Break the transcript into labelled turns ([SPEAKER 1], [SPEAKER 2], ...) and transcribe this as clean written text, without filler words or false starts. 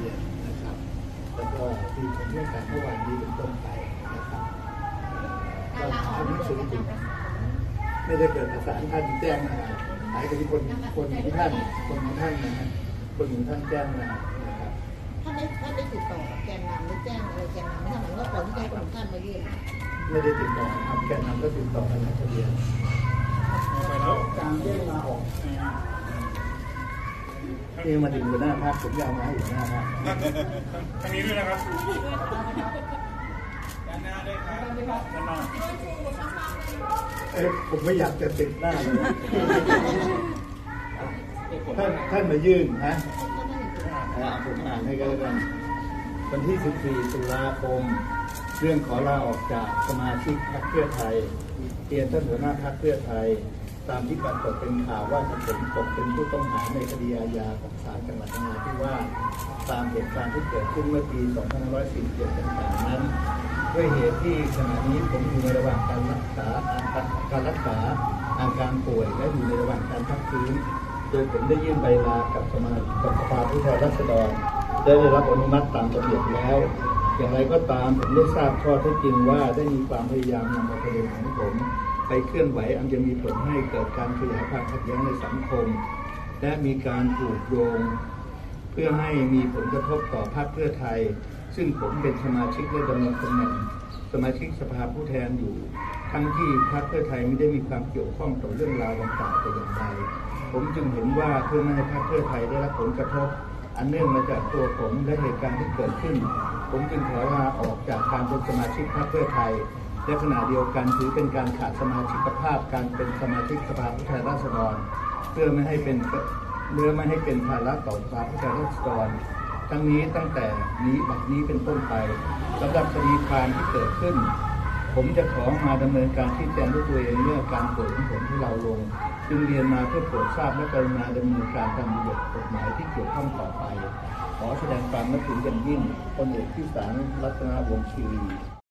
[SPEAKER 1] บียนนะครับแล้วก็ที่ผมเรื่องการเมื่อวานนี้เป็นต้นไปนะครับก็ทำหนังสือถึงไม่ได้เกิดประสานท่านแจ้งมาหมายถึงคนของท่านนะฮะคนของท่านแจ้งมานะครับ
[SPEAKER 2] ท่านได้ติดต่อกับแกนนำหรือแจ้งอะไรแกนนำไม่ทำเหมือนว่าก่อนที่จะคนของท่านมายื่น
[SPEAKER 1] ไม่ได้ติดต่อครับแกนนำก็ติดต่อกันในทะเบียนแล้วการเรียกมาออกนี่มาถึงหัวหน้าภาคผมยาวมาให้หัวหน้าภาค
[SPEAKER 3] ทางนี้ด้วยนะครับด้านหน้าด้วยครับด้านหน้า
[SPEAKER 1] ผมไม่อยากจะติดหน้าเลยท่านมายื่นนะผมอ่านให้กันแล้วกันวันที่14 ตุลาคมเรื่องขอลาออกจากสมาชิกพรรคเพื่อไทยเรียนท่านหัวหน้าพรรคเพื่อไทยตามที่ปรากฏเป็นข่าวว่าผมตกเป็นผู้ต้องหาในคดีอาญาของศาลจังหวัดนราธิวาสตามเหตุการณ์ที่เกิดขึ้นเมื่อปี 2547 ต่างๆนั้นด้วยเหตุที่ขณะนี้ผมอยู่ในระหว่างการรักษาอาการป่วยและอยู่ในระหว่างการพักฟื้นโดยผมได้ยื่นใบลากับสภาผู้แทนราษฎรได้รับอนุมัติตามระเบียบแล้วอย่างไรก็ตามผมได้ทราบข้อเท็จจริงว่าได้มีความพยายามนำเอาประเด็นของผมไปเคลื่อนไหวอันจะมีผลให้เกิดการขยายความขัดแย้งในสังคมและมีการผูกโยงเพื่อให้มีผลกระทบต่อพรรคเพื่อไทยซึ่งผมเป็นสมาชิกและดำรงตำแหน่งสมาชิกสภาผู้แทนอยู่ทั้งที่พรรคเพื่อไทยไม่ได้มีความเกี่ยวข้องต่อเรื่องราวต่างๆแต่อย่างใดผมจึงเห็นว่าเพื่อไม่ให้พรรคเพื่อไทยได้รับผลกระทบอันเนื่องมาจากตัวผมและเหตุการณ์ที่เกิดขึ้นผมจึงขอลาออกจากการเป็นสมาชิกพรรคเพื่อไทยและขณะเดียวกันถือเป็นการขาดสมาชิกภาพการเป็นสมาชิกสภาผู้แทนราษฎรเพื่อไม่ให้เป็นภาระต่อสภาผู้แทนราษฎรทั้งนี้ตั้งแต่บัดนี้เป็นต้นไปสำหรับคดีความที่เกิดขึ้นผมจะขอมาดำเนินการชี้แจงด้วยตัวเองเรื่องการป่วยของผมที่เราลงจึงเรียนมาเพื่อโปรดทราบและกรุณาดำเนินการตามระเบียบกฎหมายที่เกี่ยวข้องต่อไปขอแสดงความนับถืออย่างยิ่งพลเอกพิสารรัตนวงศ์ชีรี